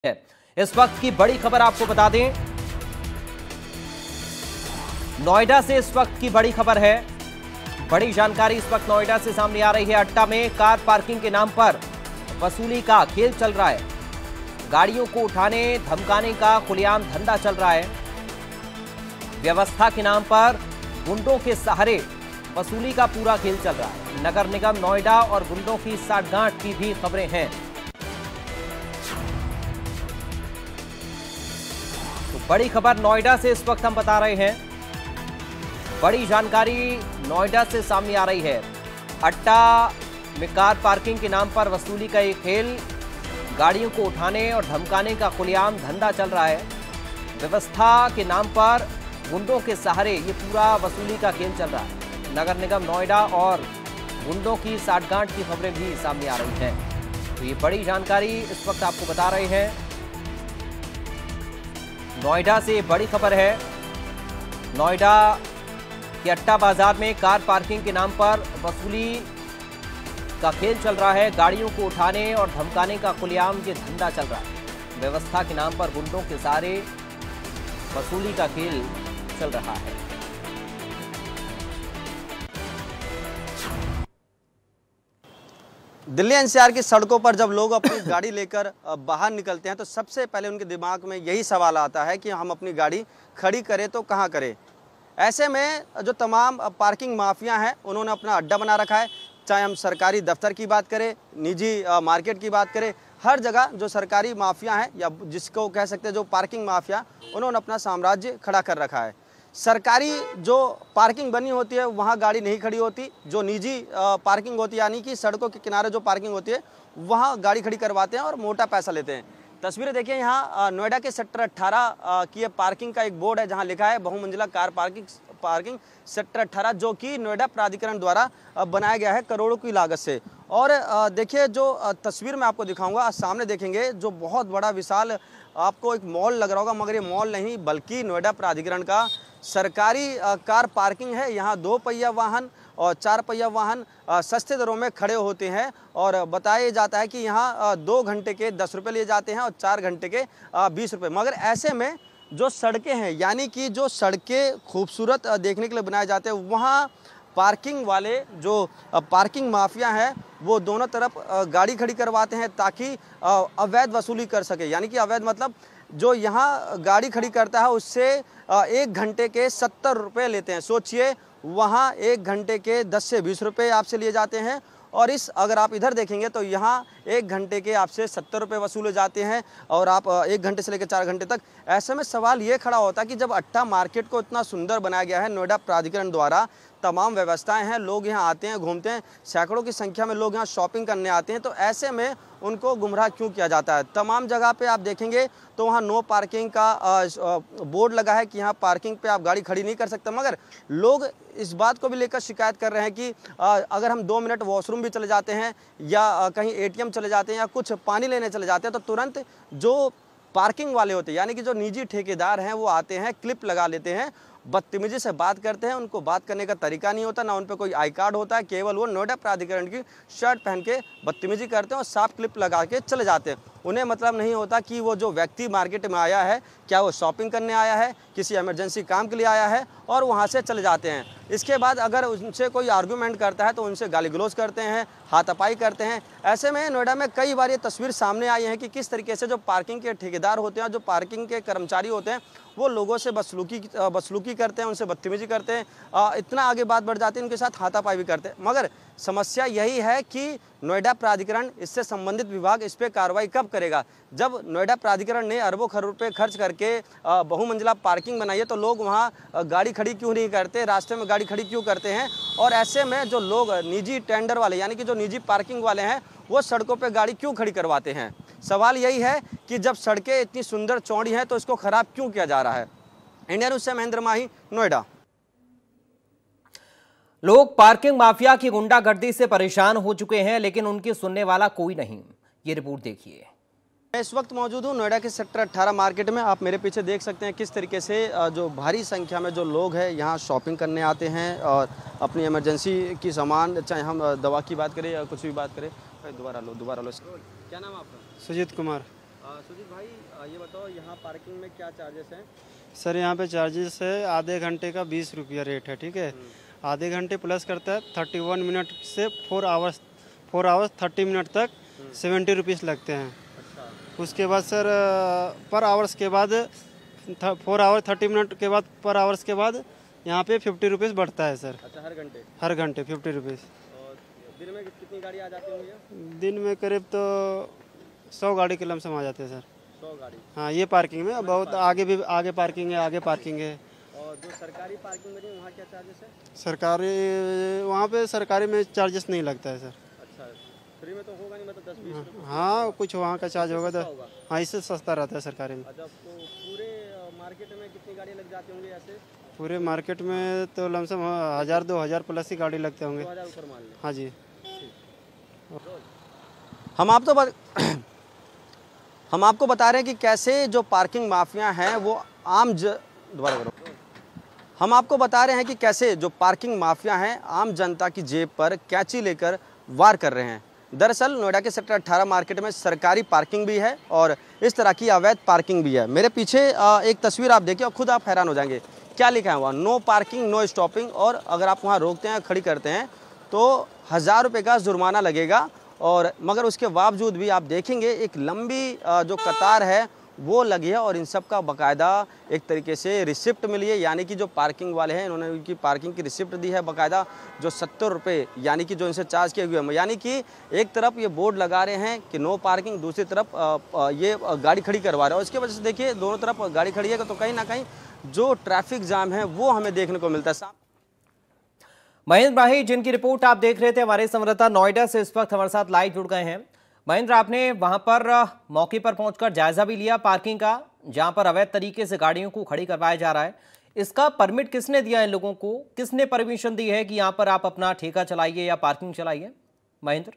है। इस वक्त की बड़ी खबर आपको बता दें, नोएडा से इस वक्त की बड़ी खबर है। बड़ी जानकारी इस वक्त नोएडा से सामने आ रही है। अट्टा में कार पार्किंग के नाम पर वसूली का खेल चल रहा है। गाड़ियों को उठाने धमकाने का खुलेआम धंधा चल रहा है। व्यवस्था के नाम पर गुंडों के सहारे वसूली का पूरा खेल चल रहा है। नगर निगम नोएडा और गुंडों की साठगांठ की भी खबरें हैं। तो बड़ी खबर नोएडा से इस वक्त हम बता रहे हैं। बड़ी जानकारी नोएडा से सामने आ रही है। अट्टा में कार पार्किंग के नाम पर वसूली का एक खेल, गाड़ियों को उठाने और धमकाने का खुलेआम धंधा चल रहा है। व्यवस्था के नाम पर गुंडों के सहारे ये पूरा वसूली का खेल चल रहा है। नगर निगम नोएडा और गुंडों की साठगांठ की खबरें भी सामने आ रही हैं। तो ये बड़ी जानकारी इस वक्त आपको बता रहे हैं। नोएडा से बड़ी खबर है। नोएडा के अट्टा बाजार में कार पार्किंग के नाम पर वसूली का खेल चल रहा है। गाड़ियों को उठाने और धमकाने का खुलेआम ये धंधा चल रहा है। व्यवस्था के नाम पर गुंडों के सहारे वसूली का खेल चल रहा है। दिल्ली एनसीआर की सड़कों पर जब लोग अपनी गाड़ी लेकर बाहर निकलते हैं तो सबसे पहले उनके दिमाग में यही सवाल आता है कि हम अपनी गाड़ी खड़ी करें तो कहाँ करें। ऐसे में जो तमाम पार्किंग माफिया हैं उन्होंने अपना अड्डा बना रखा है। चाहे हम सरकारी दफ्तर की बात करें, निजी मार्केट की बात करें, हर जगह जो सरकारी माफिया हैं या जिसको कह सकते हैं जो पार्किंग माफिया, उन्होंने अपना साम्राज्य खड़ा कर रखा है। सरकारी जो पार्किंग बनी होती है वहाँ गाड़ी नहीं खड़ी होती। जो निजी पार्किंग होती है यानी कि सड़कों के किनारे जो पार्किंग होती है वहाँ गाड़ी खड़ी करवाते हैं और मोटा पैसा लेते हैं। तस्वीरें देखिए, यहाँ नोएडा के सेक्टर 18 की पार्किंग का एक बोर्ड है जहाँ लिखा है बहुमंजिला कार पार्किंग सेक्टर 18, जो कि नोएडा प्राधिकरण द्वारा बनाया गया है करोड़ों की लागत से। और देखिए जो तस्वीर मैं आपको दिखाऊंगा, सामने देखेंगे जो बहुत बड़ा विशाल आपको एक मॉल लग रहा होगा, मगर ये मॉल नहीं बल्कि नोएडा प्राधिकरण का सरकारी कार पार्किंग है। यहाँ 2 पहिया वाहन और 4 पहिया वाहन सस्ते दरों में खड़े होते हैं और बताया जाता है कि यहाँ 2 घंटे के 10 रुपये लिए जाते हैं और 4 घंटे के 20 रुपये। मगर ऐसे में जो सड़कें हैं यानी कि जो सड़कें खूबसूरत देखने के लिए बनाए जाते हैं, वहाँ पार्किंग वाले जो पार्किंग माफिया हैं वो दोनों तरफ गाड़ी खड़ी करवाते हैं ताकि अवैध वसूली कर सके। यानी कि अवैध मतलब जो यहाँ गाड़ी खड़ी करता है उससे 1 घंटे के 70 रुपये लेते हैं। सोचिए, वहाँ 1 घंटे के 10 से 20 रुपये आपसे लिए जाते हैं और अगर आप इधर देखेंगे तो यहाँ 1 घंटे के आपसे 70 रुपये वसूले जाते हैं और आप 1 घंटे से लेकर 4 घंटे तक। ऐसे में सवाल ये खड़ा होता है कि जब अट्टा मार्केट को इतना सुंदर बनाया गया है नोएडा प्राधिकरण द्वारा, तमाम व्यवस्थाएं हैं, लोग यहाँ आते हैं, घूमते हैं, सैकड़ों की संख्या में लोग यहाँ शॉपिंग करने आते हैं, तो ऐसे में उनको गुमराह क्यों किया जाता है। तमाम जगह पे आप देखेंगे तो वहाँ नो पार्किंग का बोर्ड लगा है कि यहाँ पार्किंग पे आप गाड़ी खड़ी नहीं कर सकते, मगर लोग इस बात को भी लेकर शिकायत कर रहे हैं कि अगर हम 2 मिनट वॉशरूम भी चले जाते हैं या कहीं एटीएम चले जाते हैं या कुछ पानी लेने चले जाते हैं तो तुरंत जो पार्किंग वाले होते हैं यानी कि जो निजी ठेकेदार हैं वो आते हैं, क्लिप लगा लेते हैं, बदतमीजी से बात करते हैं। उनको बात करने का तरीका नहीं होता, ना उन पर कोई आई कार्ड होता है, केवल वो नोएडा प्राधिकरण की शर्ट पहन के बदतमीजी करते हैं और साफ क्लिप लगा के चले जाते हैं। उन्हें मतलब नहीं होता कि वो जो व्यक्ति मार्केट में आया है क्या वो शॉपिंग करने आया है, किसी इमरजेंसी काम के लिए आया है, और वहाँ से चले जाते हैं। इसके बाद अगर उनसे कोई आर्गूमेंट करता है तो उनसे गाली गलौज करते हैं, हाथापाई करते हैं। ऐसे में नोएडा में कई बार ये तस्वीर सामने आई है कि किस तरीके से जो पार्किंग के ठेकेदार होते हैं, जो पार्किंग के कर्मचारी होते हैं, वो लोगों से बदसलूकी करते हैं, उनसे बदतमीजी करते हैं, इतना आगे बात बढ़ जाती है, उनके साथ हाथापाई भी करते हैं। मगर समस्या यही है कि नोएडा प्राधिकरण, इससे संबंधित विभाग इस पर कार्रवाई कब करेगा। जब नोएडा प्राधिकरण ने अरबों खरबों रुपये खर्च करके बहुमंजिला पार्किंग बनाई है तो लोग वहाँ गाड़ी खड़ी क्यों नहीं करते, रास्ते में गाड़ी खड़ी क्यों करते हैं। और ऐसे में जो लोग निजी टेंडर वाले यानी कि जो निजी पार्किंग वाले हैं वो सड़कों पर गाड़ी क्यों खड़ी करवाते हैं। सवाल यही है कि जब सड़कें इतनी सुंदर चौड़ी हैं तो इसको खराब क्यों किया जा रहा है। इंडिया न्यूज़ से महेंद्र माही, नोएडा। लोग पार्किंग माफिया की गुंडागर्दी से परेशान हो चुके हैं, लेकिन उनकी सुनने वाला कोई नहीं। ये रिपोर्ट देखिए। मैं इस वक्त मौजूद हूँ नोएडा के सेक्टर 18 मार्केट में। आप मेरे पीछे देख सकते हैं किस तरीके से जो भारी संख्या में जो लोग हैं यहाँ शॉपिंग करने आते हैं और अपनी इमरजेंसी की सामान, चाहे हम दवा की बात करें या कुछ भी बात करें। दोबारा लो। क्या नाम है आपका? सुजीत कुमार। सुजीत भाई, ये बताओ यहाँ पार्किंग में क्या चार्जेस हैं? सर यहाँ पे चार्जेस है, आधे घंटे का 20 रुपया रेट है, ठीक है। आधे घंटे प्लस करता है 31 मिनट से 4 आवर्स 30 मिनट तक 70 रुपीज़ लगते हैं। अच्छा। उसके बाद सर पर आवर्स के बाद 4 आवर 30 मिनट के बाद पर आवर्स के बाद यहाँ पे 50 रुपीज़ बढ़ता है सर। अच्छा, हर घंटे 50 रुपीज़। और दिन में कितनी गाड़ी आ जाती होंगी? दिन में करीब तो 100 गाड़ी के लमसम आ जाते हैं सर। 100 गाड़ी? हाँ, ये पार्किंग में, बहुत आगे पार्किंग है। और जो सरकारी पार्किंग में वहाँ क्या चार्जेस है? वहाँ पे सरकारी में चार्जेस नहीं लगता है सर। अच्छा, फ्री में तो होगा नहीं, मतलब 10-20 रुपये? हाँ, कुछ वहाँ का चार्ज होगा तो होगा। हाँ, इससे सस्ता रहता है सरकारी में। अच्छा, तो पूरे मार्केट में कितनी गाड़ी लग जाती होंगी ऐसे? पूरे मार्केट में तो लमसम 1000-2000 प्लस ही गाड़ी लगते होंगे। 2000 ऊपर मान लें। हाँ जी। हम आपको बता रहे हैं कि कैसे जो पार्किंग माफिया हैं वो हम आपको बता रहे हैं कि कैसे जो पार्किंग माफिया हैं आम जनता की जेब पर कैंची लेकर वार कर रहे हैं। दरअसल नोएडा के सेक्टर 18 मार्केट में सरकारी पार्किंग भी है और इस तरह की अवैध पार्किंग भी है। मेरे पीछे एक तस्वीर आप देखिए और खुद आप हैरान हो जाएंगे, क्या लिखा है वहाँ? No parking no stopping. और अगर आप वहाँ रोकते हैं, खड़ी करते हैं तो 1000 रुपये का जुर्माना लगेगा। और मगर उसके बावजूद भी आप देखेंगे एक लंबी जो कतार है वो लगी है और इन सब का बाकायदा एक तरीके से रिसिप्ट मिली है, यानी कि जो पार्किंग वाले हैं इन्होंने उनकी पार्किंग की रिसिप्ट दी है बाकायदा, जो 70 रुपये यानी कि जो इनसे चार्ज किए हुए हैं। यानी कि एक तरफ ये बोर्ड लगा रहे हैं कि नो पार्किंग, दूसरी तरफ ये गाड़ी खड़ी करवा रहे हैं। और इसके वजह से देखिए दोनों तरफ गाड़ी खड़ी है तो कहीं ना कहीं जो ट्रैफिक जाम है वो हमें देखने को मिलता है। महेंद्र भाई, जिनकी रिपोर्ट आप देख रहे थे, हमारे संवाददाता नोएडा से इस वक्त हमारे साथ लाइव जुड़ गए हैं। महेंद्र, आपने वहां पर मौके पर पहुंचकर जायजा भी लिया पार्किंग का, जहां पर अवैध तरीके से गाड़ियों को खड़ी करवाया जा रहा है। इसका परमिट किसने दिया इन लोगों को? किसने परमिशन दी है कि यहां पर आप अपना ठेका चलाइए या पार्किंग चलाइए? महेंद्र,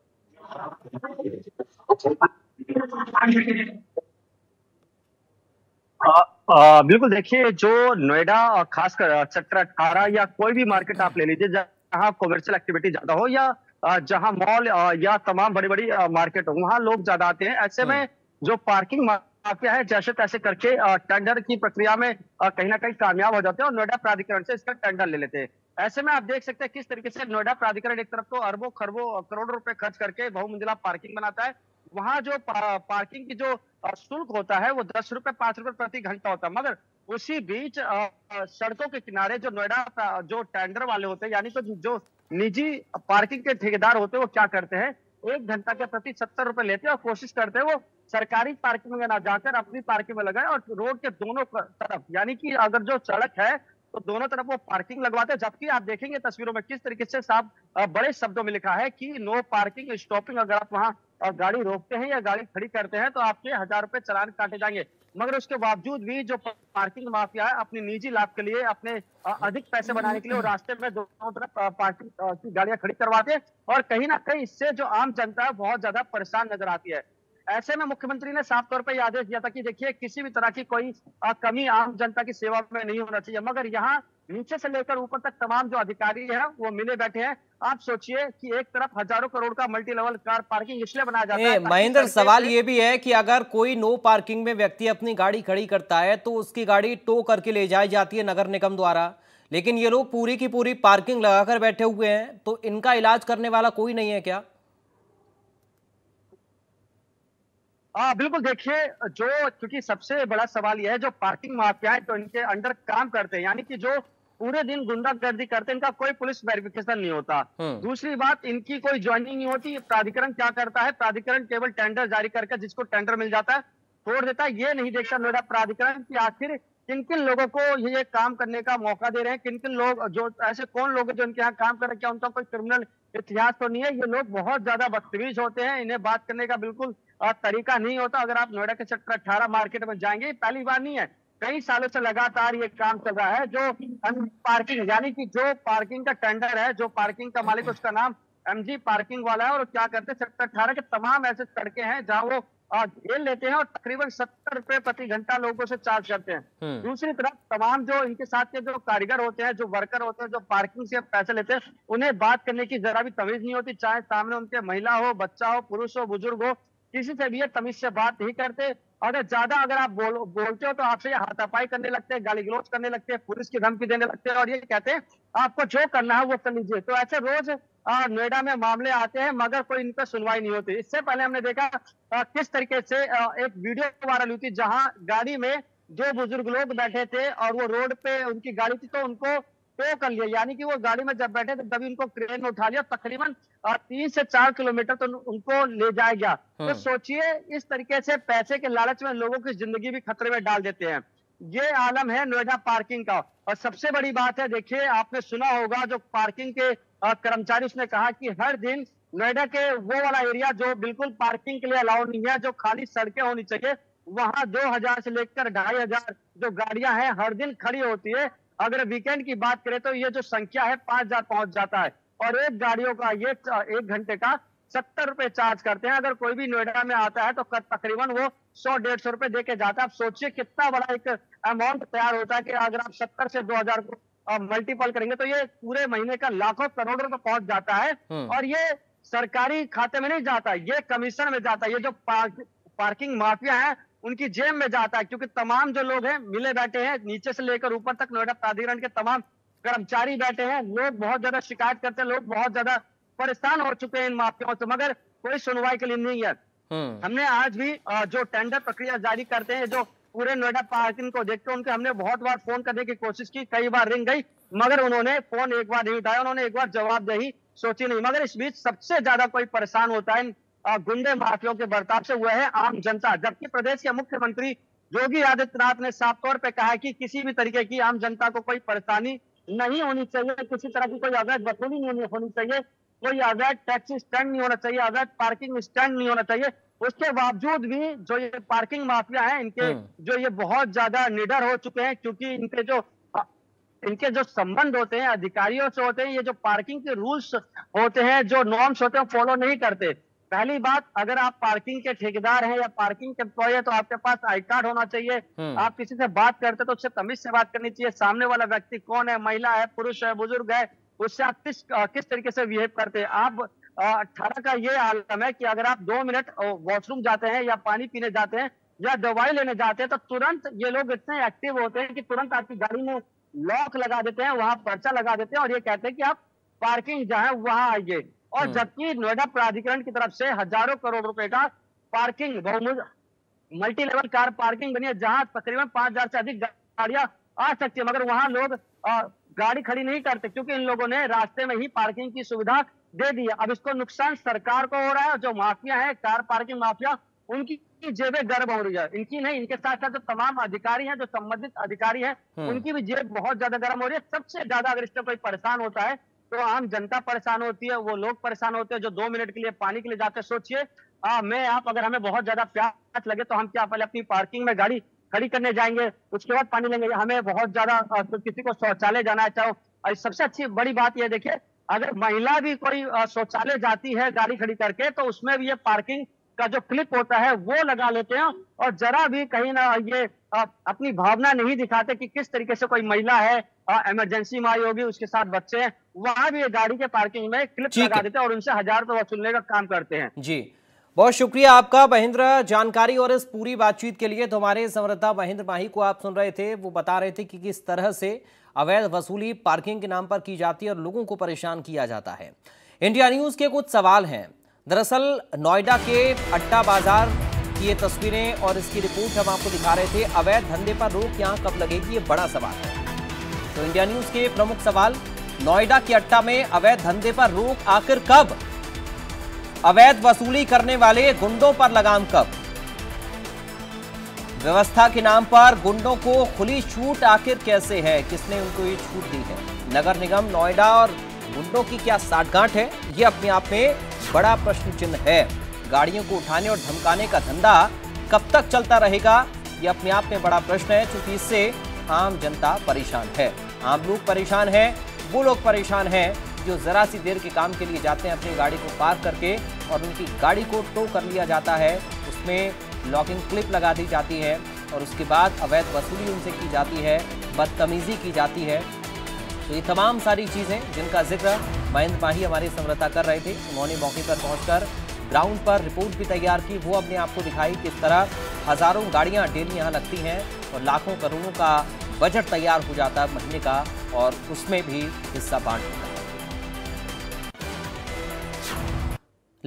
बिल्कुल, देखिए जो नोएडा खासकर सेक्टर 18 या कोई भी मार्केट आप ले लीजिए जहाँ कॉमर्शियल एक्टिविटी ज्यादा हो या जहाँ मॉल या तमाम बड़ी बड़ी मार्केट हो, वहाँ लोग ज्यादा आते हैं। ऐसे में जो पार्किंग माफिया है जैसे तैसे करके टेंडर की प्रक्रिया में कहीं ना कहीं कामयाब हो जाते हैं और नोएडा प्राधिकरण से इसका टेंडर ले लेते हैं। ऐसे में आप देख सकते हैं किस तरीके से नोएडा प्राधिकरण एक तरफ तो अरबों खरबों करोड़ों रुपए खर्च करके बहुमंजिला पार्किंग बनाता है। वहां जो पार्किंग की जो शुल्क होता है वो 10 रुपए 5 रुपए प्रति घंटा होता है। मगर उसी बीच सड़कों के किनारे जो नोएडा जो टेंडर वाले होते हैं यानी तो जो निजी पार्किंग के ठेकेदार होते हैं वो क्या करते हैं, 1 घंटा के प्रति 70 रुपए लेते हैं और कोशिश करते हैं वो सरकारी पार्किंग में ना जाकर अपनी पार्किंग में लगाए और रोड के दोनों तरफ यानी कि अगर जो सड़क है तो दोनों तरफ वो पार्किंग लगवाते हैं। जबकि आप देखेंगे तस्वीरों में किस तरीके से साफ बड़े शब्दों में लिखा है कि नो पार्किंग स्टॉपिंग। अगर आप वहां गाड़ी रोकते हैं या गाड़ी खड़ी करते हैं तो आपके 1000 रुपए चालान काटे जाएंगे। मगर उसके बावजूद भी जो पार्किंग माफिया है अपनी निजी लाभ के लिए, अपने अधिक पैसे बनाने के लिए वो रास्ते में दोनों तरफ पार्किंग की गाड़ियां खड़ी करवाते हैं और कहीं ना कहीं इससे जो आम जनता है बहुत ज्यादा परेशान नजर आती है। ऐसे में मुख्यमंत्री ने साफ तौर पर यह आदेश दिया था कि देखिए किसी भी तरह की कोई कमी आम जनता की सेवा में नहीं होना चाहिए। मगर यहाँ नीचे से लेकर ऊपर तक तमाम जो अधिकारी हैं वो मिले बैठे हैं। आप सोचिए कि एक तरफ हजारों करोड़ का मल्टी लेवल कार पार्किंग इसलिए बनाया जाता है। महेंद्र, सवाल ये भी है कि अगर कोई नो पार्किंग में व्यक्ति अपनी गाड़ी खड़ी करता है तो उसकी गाड़ी टो करके ले जाई जाती है नगर निगम द्वारा, लेकिन ये लोग पूरी की पूरी पार्किंग लगाकर बैठे हुए हैं, तो इनका इलाज करने वाला कोई नहीं है क्या? बिल्कुल, देखिए जो क्योंकि सबसे बड़ा सवाल यह है जो पार्किंग माफिया है तो इनके अंडर काम करते हैं यानी कि जो पूरे दिन गुंडागर्दी करते हैं, इनका कोई पुलिस वेरिफिकेशन नहीं होता। दूसरी बात, इनकी कोई ज्वाइनिंग नहीं होती। प्राधिकरण क्या करता है, प्राधिकरण केवल टेंडर जारी करके जिसको टेंडर मिल जाता है छोड़ देता है। ये नहीं देखता नोएडा प्राधिकरण कि आखिर किन किन लोगों को ये काम करने का मौका दे रहे हैं, किन किन लोग जो ऐसे कौन लोग हैं जो इनके यहाँ काम कर रहे हैं, क्या उनका कोई क्रिमिनल इतिहास तो नहीं है। ये लोग बहुत ज्यादा बदतमीज होते हैं, इन्हें बात करने का बिल्कुल तरीका नहीं होता। अगर आप नोएडा के सेक्टर 18 मार्केट में जाएंगे, पहली बार नहीं है, कई सालों से लगातार ये काम चल रहा है। जो पार्किंग यानी कि जो पार्किंग का टेंडर है, जो पार्किंग का मालिक उसका नाम एमजी पार्किंग वाला है और क्या करते हैं सेक्टर 18 के तमाम ऐसे सड़कें हैं जहां वो घेर लेते हैं और तकरीबन 70 रुपए प्रति घंटा लोगों से चार्ज करते हैं। दूसरी तरफ तमाम जो इनके साथ के जो कारीगर होते हैं, जो वर्कर होते हैं, जो पार्किंग से पैसे लेते हैं, उन्हें बात करने की जरा भी तमीज नहीं होती, चाहे सामने उनके महिला हो, बच्चा हो, पुरुष हो, बुजुर्ग हो, किसी से भी ये तमीज से बात नहीं करते। अगर आप बोलते हो तो आपसे ये हाथापाई करने लगते हैं, गाली गलौज करने लगते हैं, पुलिस की धमकी देने लगते हैं और ये कहते हैं आपको जो करना है वो कर लीजिए। तो ऐसे रोज नोएडा में मामले आते हैं मगर कोई इन पर सुनवाई नहीं होती। इससे पहले हमने देखा किस तरीके से एक वीडियो वायरल हुई थी जहां गाड़ी में 2 बुजुर्ग लोग बैठे थे और वो रोड पे उनकी गाड़ी थी तो उनको टो कर लिया, यानी कि वो गाड़ी में जब बैठे थे तभी उनको क्रेन में उठा लिया, तकरीबन 3 से 4 किलोमीटर तो उनको ले जाया गया। तो सोचिए इस तरीके से पैसे के लालच में लोगों की जिंदगी भी खतरे में डाल देते हैं। ये आलम है नोएडा पार्किंग का। और सबसे बड़ी बात है, देखिए आपने सुना होगा जो पार्किंग के कर्मचारी, उसने कहा कि हर दिन नोएडा के वो वाला एरिया जो बिल्कुल पार्किंग के लिए अलाउ नहीं है, जो खाली सड़कें होनी चाहिए, वहां 2000 से लेकर 2500 जो गाड़ियां हैं हर दिन खड़ी होती है। अगर वीकेंड की बात करें तो ये जो संख्या है 5000 पहुंच जाता है और एक गाड़ियों का ये 1 घंटे का 70 रुपए चार्ज करते हैं। अगर कोई भी नोएडा में आता है तो तकरीबन वो 100-150 रुपए दे के जाता है। आप सोचिए कितना बड़ा एक अमाउंट तैयार होता है कि अगर आप 70 से 2000 को मल्टीपल करेंगे तो ये पूरे महीने का लाखों करोड़ों रुपए पहुंच जाता है। और ये सरकारी खाते में नहीं जाता, ये कमीशन में जाता है। ये जो पार्किंग माफिया है उनकी जेब में जाता है, क्योंकि तमाम जो लोग हैं मिले बैठे हैं, नीचे से लेकर ऊपर तक नोएडा प्राधिकरण के तमाम कर्मचारी बैठे हैं। लोग बहुत ज्यादा शिकायत करते हैं, लोग बहुत ज्यादा परेशान हो चुके हैं इन माफियाओं से, मगर कोई सुनवाई के लिए नहीं है। हमने आज भी जो टेंडर प्रक्रिया जारी करते हैं, जो पूरे नोएडा पार्किंग को देखते हैं, उनके हमने बहुत बार फोन करने की कोशिश की, कई बार रिंग गई, मगर उन्होंने फोन एक बार नहीं उठाया, उन्होंने एक बार जवाब दे ही सोची नहीं। मगर इस बीच सबसे ज्यादा कोई परेशान होता है गुंडे माफियाओं के बर्ताव से, हुआ है आम जनता। जबकि प्रदेश के मुख्यमंत्री योगी आदित्यनाथ ने साफ तौर पे कहा है कि किसी भी तरीके की आम जनता को कोई परेशानी नहीं होनी चाहिए, किसी तरह की कोई अवैध वसूली नहीं होनी चाहिए, कोई अवैध टैक्सी स्टैंड नहीं होना चाहिए, अवैध पार्किंग स्टैंड नहीं होना चाहिए। उसके बावजूद भी जो ये पार्किंग माफिया है, इनके जो ये बहुत ज्यादा निडर हो चुके हैं, क्योंकि इनके जो संबंध होते हैं अधिकारियों से होते हैं, ये जो पार्किंग के रूल्स होते हैं, जो नॉर्म्स होते हैं, फॉलो नहीं करते। पहली बात, अगर आप पार्किंग के ठेकेदार हैं या पार्किंग के एम्प्लॉय है तो आपके पास आई कार्ड होना चाहिए। आप किसी से बात करते तो उससे तमीज से बात करनी चाहिए। सामने वाला व्यक्ति कौन है, महिला है, पुरुष है, बुजुर्ग है, उससे आप किस तरीके से बिहेव करते हैं। आप 18 का ये आलम है कि अगर आप 2 मिनट वॉशरूम जाते हैं या पानी पीने जाते हैं या दवाई लेने जाते हैं तो तुरंत ये लोग इतने एक्टिव होते हैं कि तुरंत आपकी गाड़ी में लॉक लगा देते हैं, वहां पर्चा लगा देते हैं और ये कहते हैं कि आप पार्किंग जहां है वहां आइए। और जबकि नोएडा प्राधिकरण की तरफ से हजारों करोड़ रुपए का parking multi level car parking बनी है, जहां तकरीबन 5000 से अधिक गाड़ियां आ सकती है, मगर वहां लोग गाड़ी खड़ी नहीं करते क्योंकि इन लोगों ने रास्ते में ही पार्किंग की सुविधा दे दी है। अब इसको नुकसान सरकार को हो रहा है, जो माफिया है कार पार्किंग माफिया, उनकी जेबें गर्म हो रही है। इनकी नहीं, इनके साथ साथ जो तमाम अधिकारी हैं, जो संबंधित अधिकारी हैं, उनकी भी जेब बहुत ज्यादा गर्म हो रही है। सबसे ज्यादा अगर इससे कोई परेशान होता है तो आम जनता परेशान होती है, वो लोग परेशान होते हैं जो 2 मिनट के लिए पानी के लिए जाते हैं। सोचिए आप अगर हमें बहुत ज्यादा प्यास लगे तो हम क्या पहले अपनी पार्किंग में गाड़ी खड़ी करने जाएंगे, उसके बाद पानी लेंगे। हमें बहुत ज्यादा किसी को शौचालय जाना है, चाहे सबसे अच्छी बड़ी बात यह देखिए, अगर महिला भी कोई शौचालय जाती है गाड़ी खड़ी करके तो उसमें भी ये पार्किंग का जो क्लिप होता है वो लगा लेते हैं और जरा भी कहीं ना ये अपनी भावना नहीं दिखाते कि किस तरीके से कोई महिला है, इमरजेंसी में आई होगी, उसके साथ बच्चे हैं, वहां भी ये गाड़ी के पार्किंग में क्लिप लगा देते हैं और उनसे 1000 रुपए वसूलने का काम करते हैं। जी, बहुत शुक्रिया आपका महेंद्र जानकारी और इस पूरी बातचीत के लिए। तो हमारे संवाददाता महेंद्र माही को आप सुन रहे थे, वो बता रहे थे कि किस तरह से अवैध वसूली पार्किंग के नाम पर की जाती है और लोगों को परेशान किया जाता है। इंडिया न्यूज के कुछ सवाल हैं। दरअसल नोएडा के अट्टा बाजार की ये तस्वीरें और इसकी रिपोर्ट हम आपको दिखा रहे थे। अवैध धंधे पर रोक यहां कब लगेगी, ये बड़ा सवाल है। तो इंडिया न्यूज के प्रमुख सवाल, नोएडा के अट्टा में अवैध धंधे पर रोक आखिर कब, अवैध वसूली करने वाले गुंडों पर लगाम कब, व्यवस्था के नाम पर गुंडों को खुली छूट आखिर कैसे है, किसने उनको ये छूट दी है। नगर निगम नोएडा और गुंडों की क्या साठगांठ है, ये अपने आप में बड़ा प्रश्न चिन्ह है। गाड़ियों को उठाने और धमकाने का धंधा कब तक चलता रहेगा, ये अपने आप में बड़ा प्रश्न है, क्योंकि इससे आम जनता परेशान है। आम लोग परेशान हैं, वो लोग परेशान हैं जो जरा सी देर के काम के लिए जाते हैं अपनी गाड़ी को पार्क करके और उनकी गाड़ी को टो कर लिया जाता है, उसमें लॉकिंग क्लिप लगा दी जाती है और उसके बाद अवैध वसूली उनसे की जाती है, बदतमीजी की जाती है। तो ये तमाम सारी चीज़ें जिनका जिक्र महेंद्र माही हमारे संवाददाता कर रहे थे, उन्होंने मौके पर पहुंचकर ग्राउंड पर रिपोर्ट भी तैयार की, वो हमने आपको दिखाई किस तरह हजारों गाड़ियां डेली यहाँ लगती हैं और लाखों करोड़ों का बजट तैयार हो जाता है महीने का और उसमें भी हिस्सा बांट होता है।